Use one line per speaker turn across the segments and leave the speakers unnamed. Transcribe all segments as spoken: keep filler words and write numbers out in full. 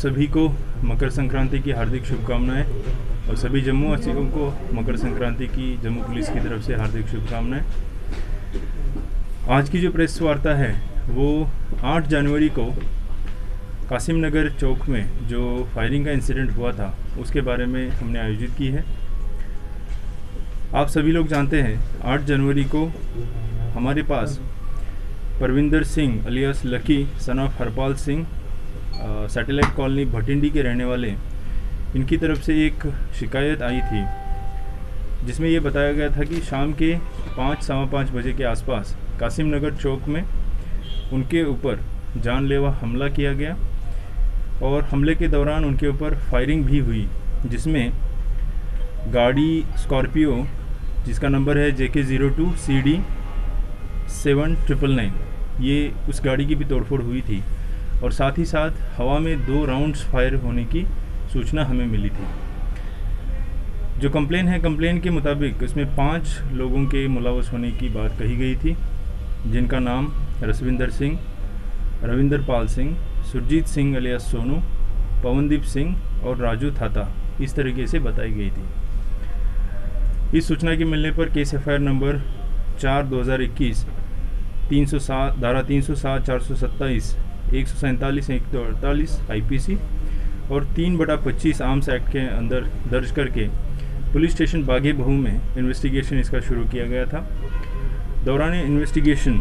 सभी को मकर संक्रांति की हार्दिक शुभकामनाएं और सभी जम्मू वासियों को मकर संक्रांति की जम्मू पुलिस की तरफ से हार्दिक शुभकामनाएं। आज की जो प्रेस वार्ता है वो आठ जनवरी को कासिम नगर चौक में जो फायरिंग का इंसिडेंट हुआ था उसके बारे में हमने आयोजित की है। आप सभी लोग जानते हैं आठ जनवरी को हमारे पास Parvinder Singh alias Lucky son of Harpal Singh satellite colony Bhatindi के रहने वाले, इनकी तरफ से एक शिकायत आई थी जिसमें ये बताया गया था कि शाम के पाँच सवा पाँच बजे के आसपास कासिम नगर चौक में उनके ऊपर जानलेवा हमला किया गया और हमले के दौरान उनके ऊपर फायरिंग भी हुई, जिसमें गाड़ी स्कॉर्पियो जिसका नंबर है J K zero two C D seven triple nine, ये उस गाड़ी की भी तोड़फोड़ हुई थी और साथ ही साथ हवा में दो राउंड्स फायर होने की सूचना हमें मिली थी। जो कंप्लेन है, कंप्लेन के मुताबिक इसमें पांच लोगों के मुलवस होने की बात कही गई थी, जिनका नाम रसविंदर सिंह, रविंदर पाल सिंह, सुरजीत सिंह अलियास सोनू, पवनदीप सिंह और राजू थाता इस तरीके से बताई गई थी। इस सूचना के मिलने पर case F I R number चार दो हज़ार इक्कीस तीन सौ सात धारा तीन सौ सात चार सौ सत्ताईस एक सौ सैंतालीस एक सौ अड़तालीस आई पी सी और तीन बटा पच्चीस आर्म्स एक्ट के अंदर दर्ज करके पुलिस स्टेशन बागे बहू में इन्वेस्टिगेशन इसका शुरू किया गया था। दौरान इन्वेस्टिगेशन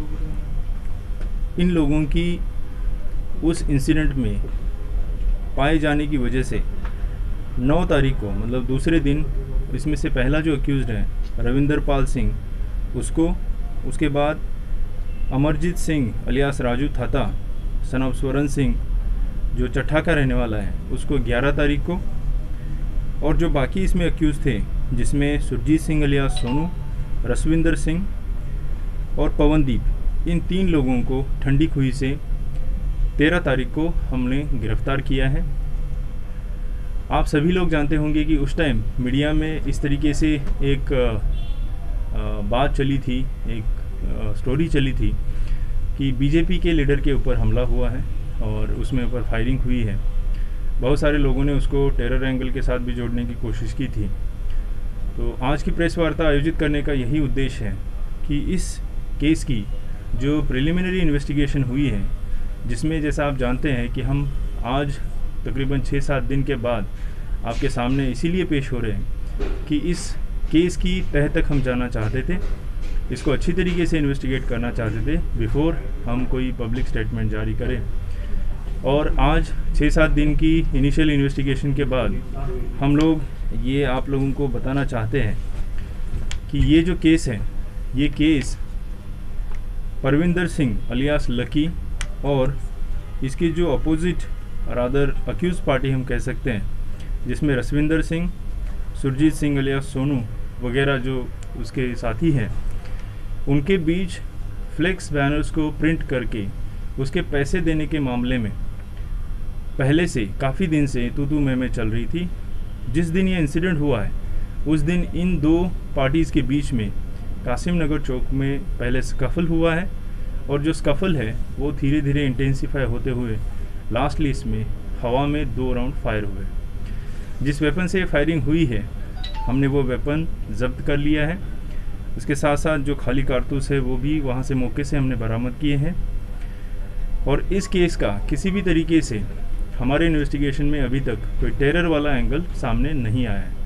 इन लोगों की उस इंसिडेंट में पाए जाने की वजह से नौ तारीख को, मतलब दूसरे दिन, इसमें से पहला जो अक्यूज़ड है रविंदर पाल सिंह, उसको, उसके बाद Amarjeet Singh alias Raju Thata son of Swaran Singh जो चट्ठा का रहने वाला है उसको ग्यारह तारीख को, और जो बाकी इसमें अक्यूज़ थे जिसमें सुरजीत सिंह अलियास सोनू, रसविंदर सिंह और पवनदीप, इन तीन लोगों को ठंडी खुई से तेरह तारीख को हमने गिरफ्तार किया है। आप सभी लोग जानते होंगे कि उस टाइम मीडिया में इस तरीके से एक बात चली थी, एक स्टोरी चली थी कि बीजेपी के लीडर के ऊपर हमला हुआ है और उसमें ऊपर फायरिंग हुई है। बहुत सारे लोगों ने उसको टेरर एंगल के साथ भी जोड़ने की कोशिश की थी। तो आज की प्रेस वार्ता आयोजित करने का यही उद्देश्य है कि इस केस की जो प्रिलिमिनरी इन्वेस्टिगेशन हुई है, जिसमें जैसा आप जानते हैं कि हम आज तकरीबन छः सात दिन के बाद आपके सामने इसीलिए पेश हो रहे हैं कि इस केस की तह तक हम जाना चाहते थे, इसको अच्छी तरीके से इन्वेस्टिगेट करना चाहते थे बिफोर हम कोई पब्लिक स्टेटमेंट जारी करें। और आज छः सात दिन की इनिशियल इन्वेस्टिगेशन के बाद हम लोग ये आप लोगों को बताना चाहते हैं कि ये जो केस है, ये केस परविंदर सिंह अलियास लकी और इसकी जो अपोजिट रादर अक्यूज़ पार्टी हम कह सकते हैं, जिसमें रसविंदर सिंह, सुरजीत सिंह अलियास सोनू वगैरह जो उसके साथी हैं, उनके बीच फ्लेक्स बैनर्स को प्रिंट करके उसके पैसे देने के मामले में पहले से काफ़ी दिन से तू तू मैं मैं चल रही थी। जिस दिन ये इंसिडेंट हुआ है उस दिन इन दो पार्टीज़ के बीच में कासिम नगर चौक में पहले स्कफल हुआ है और जो स्कफल है वो धीरे धीरे इंटेंसिफाई होते हुए लास्टली इसमें हवा में दो राउंड फायर हुए। जिस वेपन से फायरिंग हुई है हमने वो वेपन जब्त कर लिया है। उसके साथ साथ जो खाली कारतूस है वो भी वहाँ से मौके से हमने बरामद किए हैं। और इस केस का किसी भी तरीके से हमारे इन्वेस्टिगेशन में अभी तक कोई टेरर वाला एंगल सामने नहीं आया है।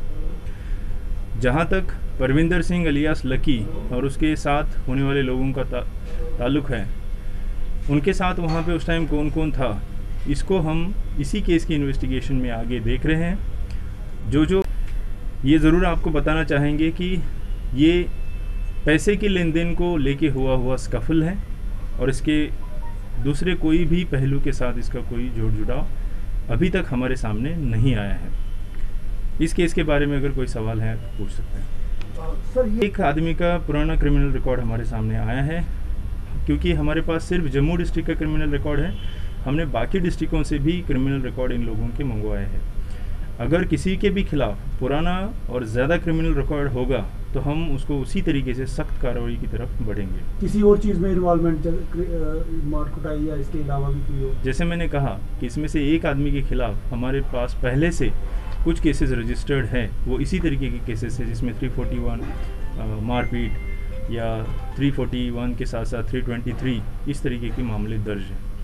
जहाँ तक परविंदर सिंह अलियास लकी और उसके साथ होने वाले लोगों का ता, ताल्लुक़ है, उनके साथ वहाँ पे उस टाइम कौन कौन था, इसको हम इसी केस की इन्वेस्टिगेशन में आगे देख रहे हैं। जो जो ये ज़रूर आपको बताना चाहेंगे कि ये पैसे के लेन देन को लेके हुआ हुआ स्कफल है और इसके दूसरे कोई भी पहलू के साथ इसका कोई जोड़ जुड़ाव अभी तक हमारे सामने नहीं आया है। इस केस के बारे में अगर कोई सवाल है तो पूछ सकते हैं। सर, एक आदमी का पुराना क्रिमिनल रिकॉर्ड हमारे सामने आया है, क्योंकि हमारे पास सिर्फ जम्मू डिस्ट्रिक्ट का क्रिमिनल रिकॉर्ड है, हमने बाकी डिस्ट्रिक्टों से भी क्रिमिनल रिकॉर्ड इन लोगों के मंगवाए हैं। अगर किसी के भी खिलाफ पुराना और ज़्यादा क्रिमिनल रिकॉर्ड होगा तो हम उसको उसी तरीके से सख्त कार्रवाई की तरफ बढ़ेंगे।
किसी और चीज़ में इन्वॉल्वमेंट मार कुटाई या इसके अलावा भी कोई हो?
जैसे मैंने कहा कि इसमें से एक आदमी के खिलाफ हमारे पास पहले से कुछ केसेस रजिस्टर्ड हैं, वो इसी तरीके के केसेस है जिसमें थ्री फोर्टी वन मारपीट या थ्री फोर्टी वन के साथ साथ थ्री ट्वेंटी थ्री इस तरीके के मामले दर्ज हैं।